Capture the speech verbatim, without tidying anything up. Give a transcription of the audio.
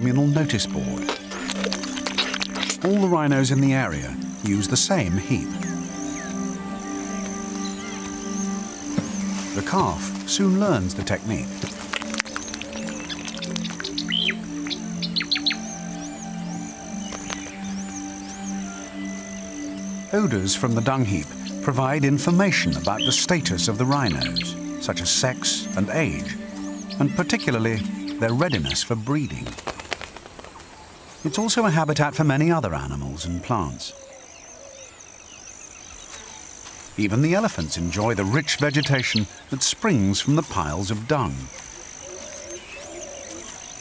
communal notice board. All the rhinos in the area use the same heap. The calf soon learns the technique. Odours from the dung heap provide information about the status of the rhinos, such as sex and age, and particularly their readiness for breeding. It's also a habitat for many other animals and plants. Even the elephants enjoy the rich vegetation that springs from the piles of dung.